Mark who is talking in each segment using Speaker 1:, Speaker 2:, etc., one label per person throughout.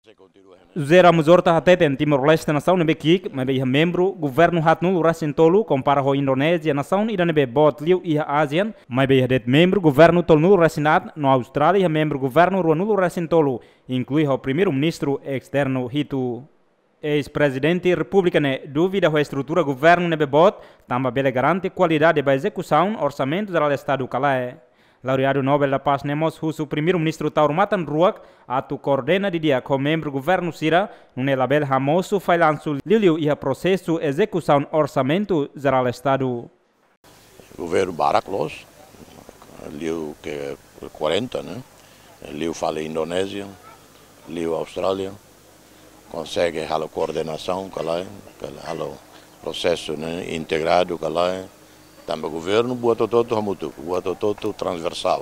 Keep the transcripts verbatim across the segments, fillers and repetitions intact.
Speaker 1: Zera muzorta hatete em Timor-Leste nação nebe kik, mas be membro governo hatnul rasintolu compara ho Indonésia nação ira nebe bot liu iha ASEAN, mas be det membro governo tolnul rasinat no Austrália iha membro governo ruanul rasintolu, inclui ho primeiro ministro externo hitu. Ex-presidente República ne dúvida a estrutura governo nebe bot, tamba bele garante qualidade da execução orçamento do Estado Calaé. Laureado Nobel da Paz Nemos Husu primeiro-ministro Taurumatan Ruak atu coordena de dia com membro governo Sira nune label hamoso failanço liliu e a processo execução orçamento geral Estado.
Speaker 2: Governo Baraklos, liu que quarenta, né? Liu fala Indonésia, liu Austrália, consegue a coordenação, calai, o processo né, integrado, calai. Também o governo bota todo hamutu, bota todo transversal.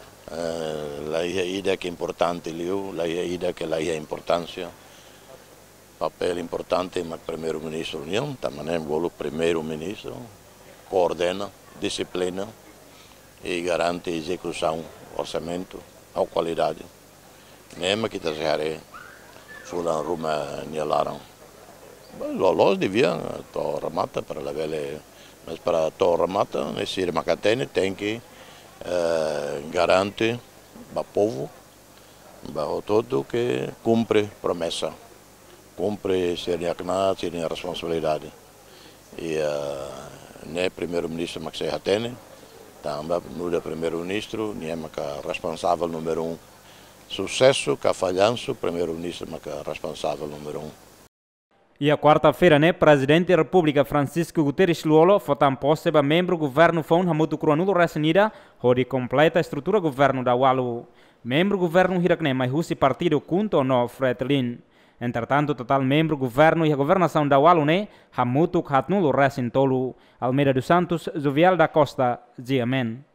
Speaker 2: Lá é a ideia que é importante, lá é a ideia que lá é a importância. Papel importante mas primeiro-ministro União, também o primeiro-ministro coordena, disciplina e garante execução, orçamento, a qualidade. Mesmo que está se fulan rumah nialaram. Lolos devia to remata para la vele. Mas para to remata, nesse Macatene tem que uh, garante para o povo, para todo que cumpre promessa, cumpre seria seria responsabilidade. E uh, ne primeiro-ministro Maxey Hatene, também no primeiro-ministro, nem é responsável número um. Sucesso, que falhanço, primeiro-ministro é responsável número um.
Speaker 1: E a quarta-feira, né, presidente da República Francisco Guterres Luolo fotam posse para membro governo fon hamutu cruanulo resenida, onde completa a estrutura governo da Walu. Membro governo hirakne mais husi partido kunto no Fretlin. Entretanto, total membro governo e a governação da Walu né, hamutu hatnulo resentolu. Almeida dos Santos, Zuvial da Costa, Ziamen.